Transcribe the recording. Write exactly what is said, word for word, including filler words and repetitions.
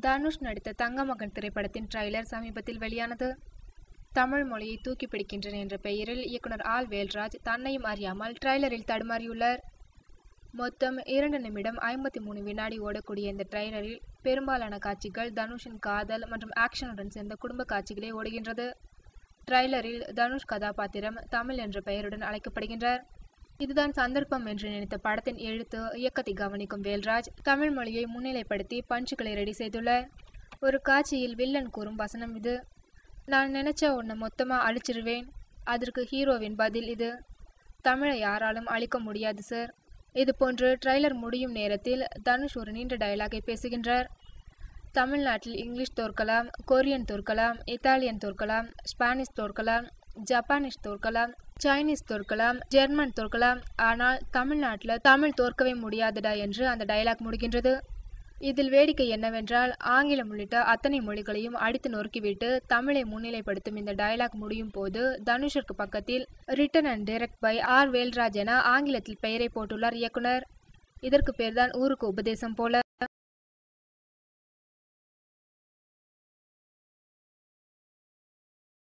தனுஷ் நடித்த தங்கமகன் திரைப்படத்தின் ட்ரைலர் சமீபத்தில் வெளியானது. தமிழ் மொழியை தூக்கி பிடிக்கின்றன என்ற பெயரில் இயக்குனர் ஆல் வேல்ராஜ் தன்னையும் அறியாமல் ட்ரைலரில் தடுமாறியுள்ளார். மொத்தம் இரண்டு நிமிடம் ஐம்பத்தி மூணு வினாடி ஓடக்கூடிய இந்த ட்ரைலரில் பெரும்பாலான காட்சிகள் தனுஷின் காதல் மற்றும் ஆக்ஷனுடன் சேர்ந்த குடும்ப காட்சிகளே ஓடுகின்றது. ட்ரைலரில் தனுஷ் கதாபாத்திரம் தமிழ் என்ற பெயருடன் அழைக்கப்படுகின்றார். இதுதான் சந்தர்ப்பம் என்று நினைத்த படத்தின் எழுத்து இயக்கத்தை கவனிக்கும் வேல்ராஜ் தமிழ் மொழியை முன்னிலைப்படுத்தி பஞ்சுகளை ரெடி செய்துள்ளார். ஒரு காட்சியில் வில்லன் கூறும் வசனம் இது: நான் நினைச்ச உன்னை மொத்தமா அழிச்சிருவேன். அதற்கு ஹீரோவின் பதில் இது: தமிழை யாராலும் அழிக்க முடியாது சார். இது போன்று ட்ரைலர் முடியும் நேரத்தில் தனுஷ் ஒரு நீண்ட டயலாகை பேசுகின்றார். தமிழ்நாட்டில் இங்கிலீஷ் தோற்கலாம், கொரியன் தோற்கலாம், இத்தாலியன் தோற்கலாம், ஸ்பானிஷ் தோற்கலாம், ஜப்பானிஷ் தோற்கலாம், சைனீஸ் தோற்கலாம், ஜெர்மன் தோற்கலாம், ஆனால் தமிழ்நாட்டில் தமிழ் தோற்கவே முடியாதுடா என்று அந்த டயலாக் முடிகின்றது. இதில் வேடிக்கை என்னவென்றால், ஆங்கிலம் உள்ளிட்ட அத்தனை மொழிகளையும் அடித்து நொறுக்கிவிட்டு தமிழை முன்னிலைப்படுத்தும் இந்த டயலாக் முடியும் போது தனுஷிற்கு பக்கத்தில் written and direct by R Velraj என ஆங்கிலத்தில் பெயரை போட்டுள்ளார் இயக்குனர். இதற்கு பேர்தான் ஊருக்கு உபதேசம் போல.